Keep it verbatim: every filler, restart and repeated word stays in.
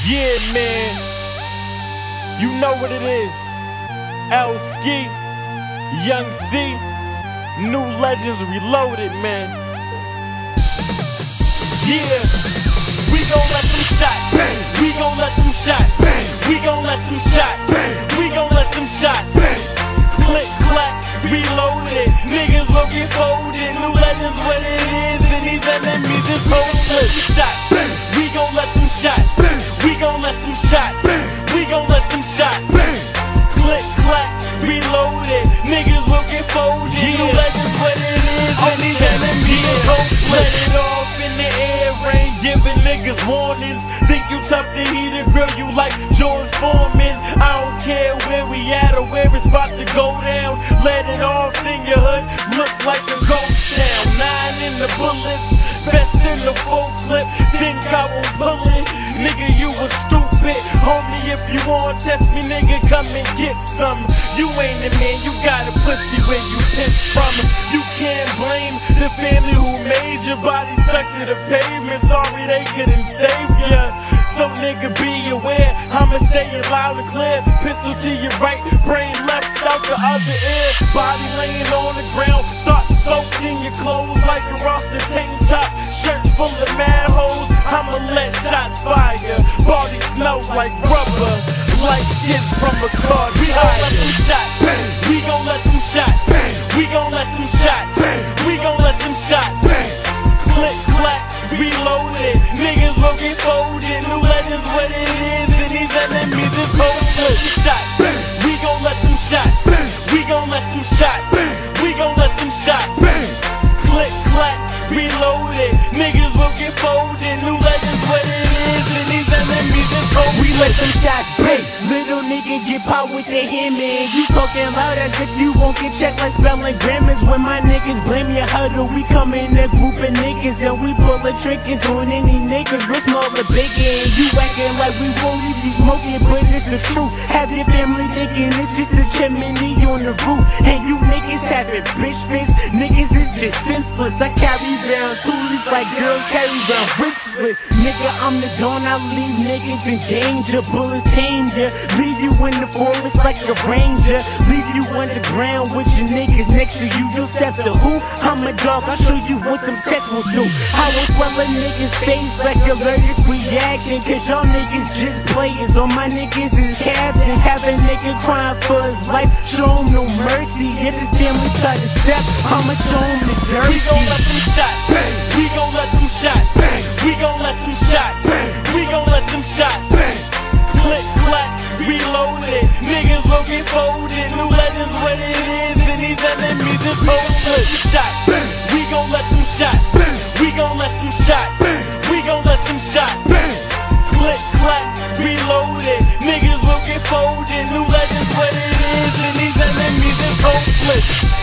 Yeah, man. You know what it is. L Ski, Young Z, New Legends Reloaded, man. Yeah. We gon' let them shot bang. We gon' let them shot bang. We gon' let them shot bang. We gon' let them shot bang. Click, clack, reloaded. Niggas will get folded. New Legends what it is, and these enemies is hopeless. Shot bang. We gon' let them shot bang. We gon' let them shot bang. We gon' let them shot bang. Click, clack, reloaded. Niggas will get folded. Yeah. New Legends what it is, and these enemies is hopeless. Let it off in the air, rain giving niggas warnings. Think you tough to heat and grill you like George Foreman. I don't care where we at or where it's about to go down. Let it off in your hood, look like a ghost town. Nine in the bullets, best in the full clip. Think I won't pull it, nigga, you was stupid. Homie, if you want test me, nigga, come and get some. You ain't a man, you got a pussy where you pissed from. You can't blame the family who made your body stuck to the pavement. Sorry they couldn't save ya. So nigga be aware, I'ma say it loud and clear. Pistol to your right, brain left out the other ear. Body laying on the ground, thoughts soaked in your clothes like a roster tank top. Shirt full of mad holes, I'ma let shots fire. Body smells like rubber, like kids from a car. We gon' let them shot bang. We gon' let them shot bang. We gon' let them shot bang. We gon' let them shot bang. Click, clack, reloaded. Niggas will get folded. New Legends what it is, and these enemies is hopeless. Shot bang. We gon' let them shot bang. We gon' let them shot bang. We gon' let them shot bang. Click, clack, reloaded. Niggas will get folded. New Legends what it is, and these enemies is hopeless. We let them shots bang. Little nigga get popped with their hand, man. You talking loud as if you won't get checked like spelling grammars. When my niggas blame your huddle, we come in a group of niggas and we pullin' triggers on any niggas. We're small or bigger, and you acting like we won't leave you smoking, but it's the truth. Have your family thinking it's just a chimney on the roof, and you niggas having bitch face. Niggas is just senseless. I carry round toolies like girls carry round wristlets. Nigga, I'm the gun, I leave niggas in danger. Bullets tame ya, leave you in the forest like a ranger. Leave you underground with your niggas next to you. You'll step to who? I'm a dog, I'll show you what them texts will do. I will swell a nigga's face like allergic reaction, cause y'all niggas just players. All my niggas is captains. Have a nigga crying for his life, show him no mercy. If his family try to step, I'ma show him the dirt. We gon' let them shot bang. We gon' let them shot bang. We gon' let them shot bang. We gon' let them shot bang. Click, clack, reloaded. Niggas will get folded. New Legends what it is, and these enemies is hopeless. Shot bang. We gon' let them shot bang. We gon' let them shot bang. We gon' let them shot bang. Click, clack, reloaded. Niggas will get folded. New Legends what it is, and these enemies is hopeless.